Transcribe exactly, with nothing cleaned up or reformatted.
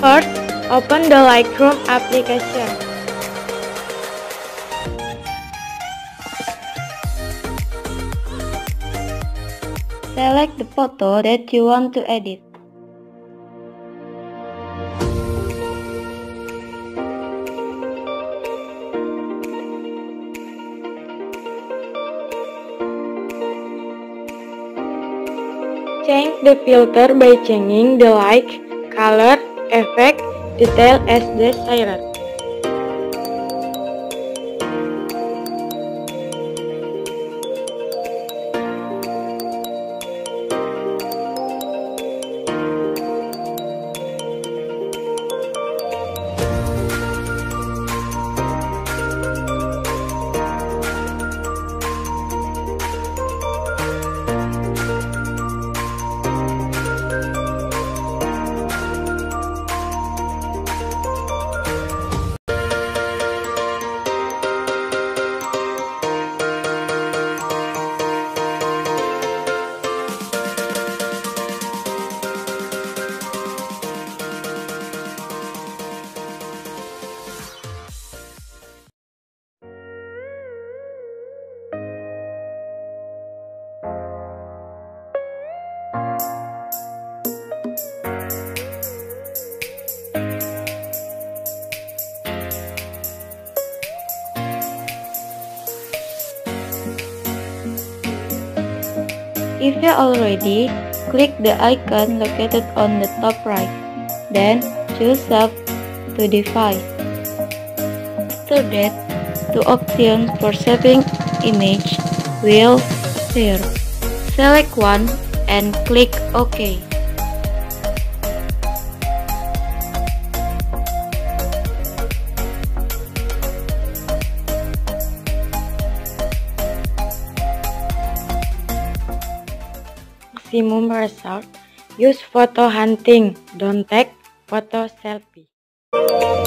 First, open the Lightroom application. Select the photo that you want to edit. Change the filter by changing the light, color, effect, detail as desired. If you are already, click the icon located on the top right, then choose Save to device. After that, two options for saving image will appear. Select one and click OK. Maximum result. Use photo hunting, don't take photo selfie.